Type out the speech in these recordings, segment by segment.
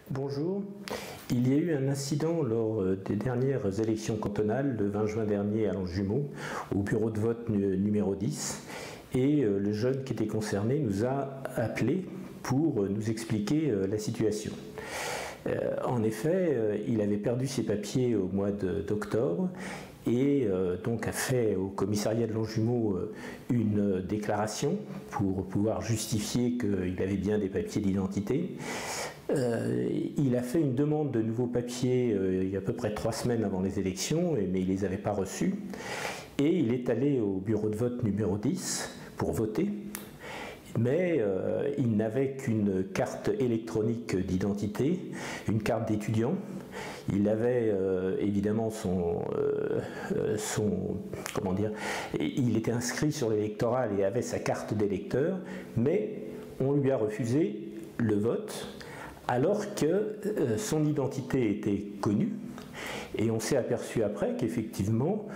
Bonjour. Il y a eu un incident lors des dernières élections cantonales le 20 juin dernier à Longjumeau, au bureau de vote numéro 10, et le jeune qui était concerné nous a appelés pour nous expliquer la situation. En effet, il avait perdu ses papiers au mois d'octobre et donc a fait au commissariat de Longjumeau une déclaration pour pouvoir justifier qu'il avait bien des papiers d'identité. Il a fait une demande de nouveaux papiers il y a à peu près 3 semaines avant les élections, mais il ne les avait pas reçus. Et il est allé au bureau de vote numéro 10 pour voter, mais il n'avait qu'une carte électronique d'identité, une carte d'étudiant. Il avait évidemment comment dire, il était inscrit sur l'électoral et avait sa carte d'électeur, mais on lui a refusé le vote alors que son identité était connue. Et on s'est aperçu après qu'effectivement,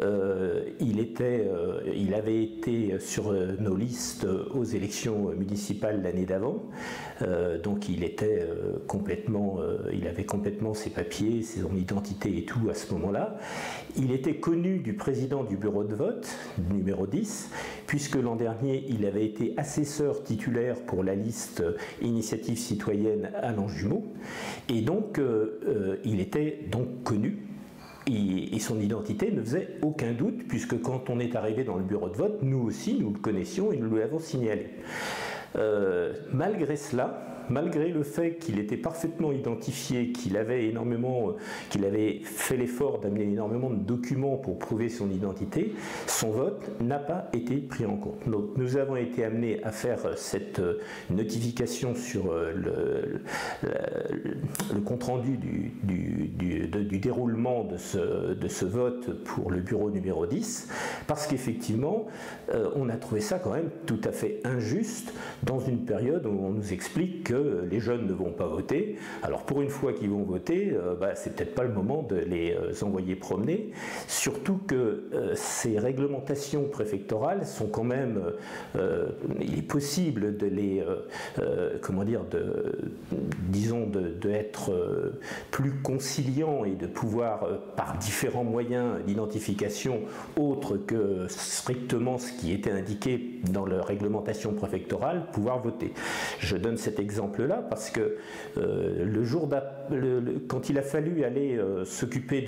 il avait été sur nos listes aux élections municipales l'année d'avant. Donc il avait complètement ses papiers, son identité et tout à ce moment-là. Il était connu du président du bureau de vote, numéro 10, puisque l'an dernier, il avait été assesseur titulaire pour la liste Initiative citoyenne à Longjumeau. Et donc, il était donc connu. Et son identité ne faisait aucun doute, puisque quand on est arrivé dans le bureau de vote, nous aussi, nous le connaissions et nous lui avons signalé. Malgré cela, malgré le fait qu'il était parfaitement identifié, qu'il avait fait l'effort d'amener énormément de documents pour prouver son identité, son vote n'a pas été pris en compte. Donc nous avons été amenés à faire cette notification sur le compte-rendu du déroulement de ce vote pour le bureau numéro 10, parce qu'effectivement, on a trouvé ça quand même tout à fait injuste dans une période où on nous explique que les jeunes ne vont pas voter. Alors pour une fois qu'ils vont voter, c'est peut-être pas le moment de les envoyer promener, surtout que ces réglementations préfectorales sont quand même, il est possible de les, d'être plus conciliant et de pouvoir, par différents moyens d'identification autres que strictement ce qui était indiqué dans la réglementation préfectorale, pouvoir voter. Je donne cet exemple-là parce que quand il a fallu aller s'occuper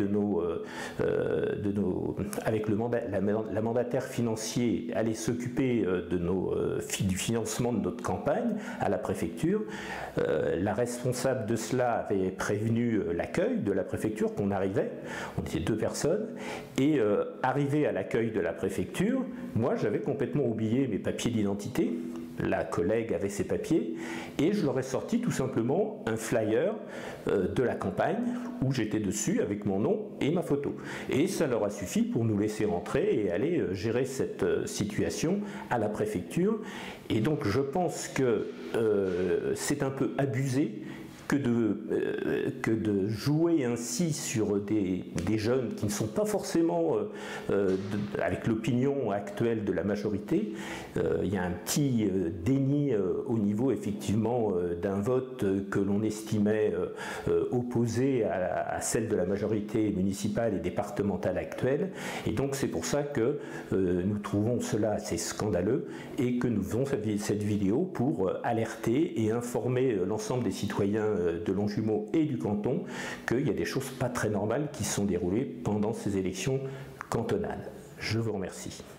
avec la mandataire financier, aller s'occuper du financement de notre campagne à la préfecture, la responsable de cela avait prévenu l'accueil de la préfecture qu'on arrivait, on était 2 personnes, et arrivé à l'accueil de la préfecture, moi j'avais complètement oublié mes papiers d'identité. La collègue avait ses papiers et je leur ai sorti tout simplement un flyer de la campagne où j'étais dessus avec mon nom et ma photo. Et ça leur a suffi pour nous laisser rentrer et aller gérer cette situation à la préfecture. Et donc je pense que c'est un peu abusé que de jouer ainsi sur des jeunes qui ne sont pas forcément avec l'opinion actuelle de la majorité. Il y a un petit déni au niveau effectivement d'un vote que l'on estimait opposé à celle de la majorité municipale et départementale actuelle. Et donc c'est pour ça que nous trouvons cela assez scandaleux et que nous faisons cette vidéo pour alerter et informer l'ensemble des citoyens de Longjumeau et du canton qu'il y a des choses pas très normales qui se sont déroulées pendant ces élections cantonales. Je vous remercie.